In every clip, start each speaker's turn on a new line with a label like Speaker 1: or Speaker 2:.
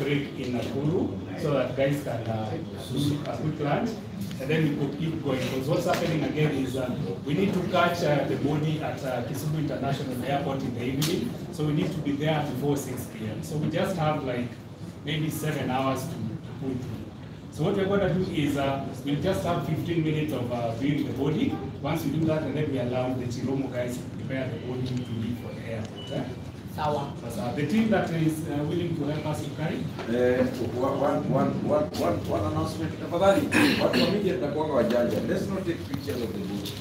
Speaker 1: break in Nakuru so that guys can do a quick lunch, and then we could keep going. Because what's happening again is we need to catch the body at Kisumu International Airport in the evening, so we need to be there before 6 p.m. So we just have like maybe 7 hours to pull through. So what we're going to do is we'll just have 15 minutes of viewing the body. Once we do that, and then we allow the Chiromo guys to prepare the body to leave for the airport. Sawa. The team that is willing to help us to carry.
Speaker 2: One announcement. Tafadhali, watu wa media tutakuwa wajanja. Let's not take pictures of the body.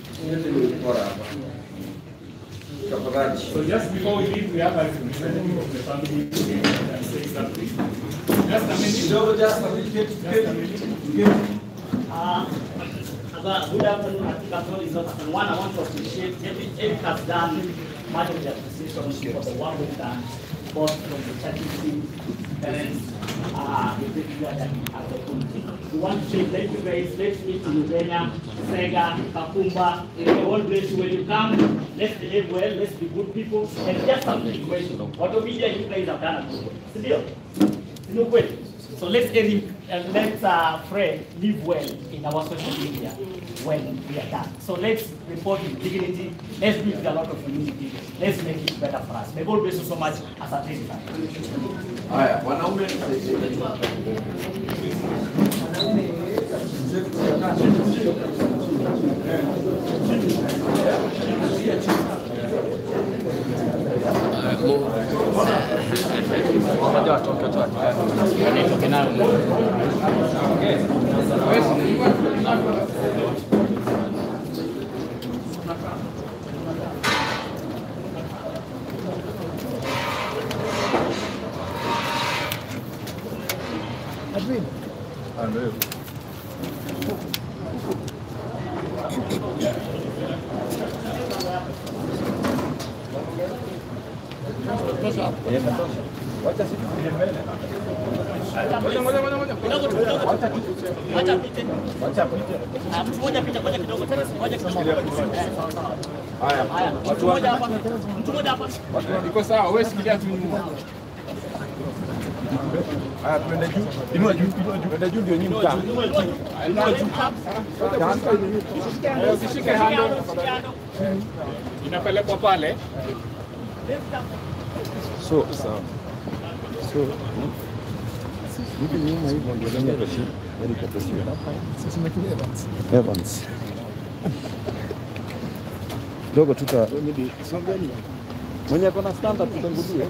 Speaker 1: So just before we leave, we have a representative of the family to say something. Just a minute.
Speaker 2: Just a minute.
Speaker 3: Good afternoon. I think I've told you something. One, I want to appreciate Eric has done much of the appreciation for the work we've done, both from the church team, parents, the people at the community. We want to say thank you guys. Let's meet in Uganda, Sega, Kakumba. May all bless you when you come. Let's behave well. Let's be good people. And just some question. What media you guys have done? Still, no question. So let's Eric and let's Fred live well in our social media when we are done. So let's report with dignity. Let's build a lot of unity. Let's make it better for us. May God bless you so much as a visitor.
Speaker 2: Haya, wanaume
Speaker 4: Iko sawa, wewe sikilia tu nyuma. Haya, twende juu. Inua juu, twende juu ndio nyinyi mtaa. Inua juu. Usishike handle tafadhali. Inapelekwa pale. So, sawa. So, mimi nyuma hivi ndio ndio kashi. Ndio kashi. Sasa nimekuja Evans. Dogo tuta mwenye kona standard tutangudie.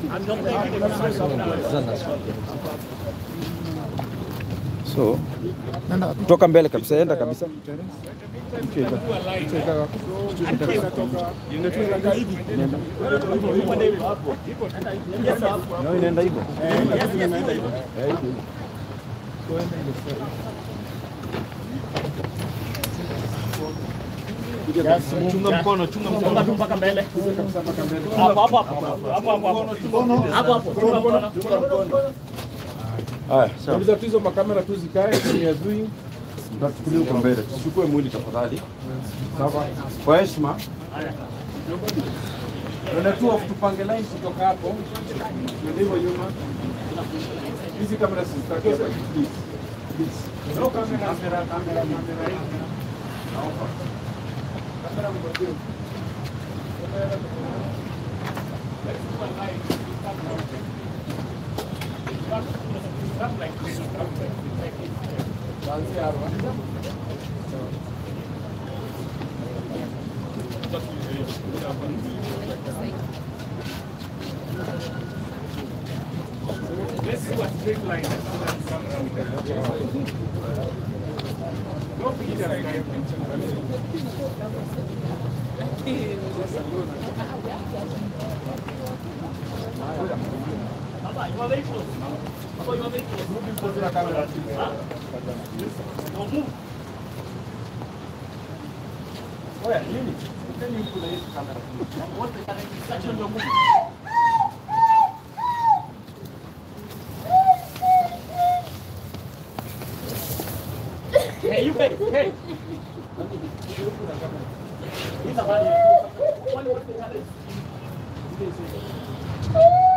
Speaker 4: So, kutoka mbele kabisa, enda kabisa. Inaenda hivyo. Chunga mkono
Speaker 3: mpaka mbele. Hapo.
Speaker 4: Haya, sawa. Hizo makamera tu zikae chini ya zui. Tutachukulia huko mbele. Tuchukue mwili tafadhali. Sawa. Kwa heshima. Ndio tu tupange line kutoka hapo. Ndio nyuma. Hizi kamera zitakiwa please. No kamera. Naomba. Kamera mmoja.
Speaker 1: Let's do a straight line.
Speaker 3: Papa, you are very close. Papa, you are very close.
Speaker 4: Moving close to the camera.
Speaker 3: Don't move.
Speaker 4: Oh yeah, Lily. Can you pull the camera?
Speaker 3: What the camera is such a long move. Hey, you guys, hey. It's a bad idea. What the camera is?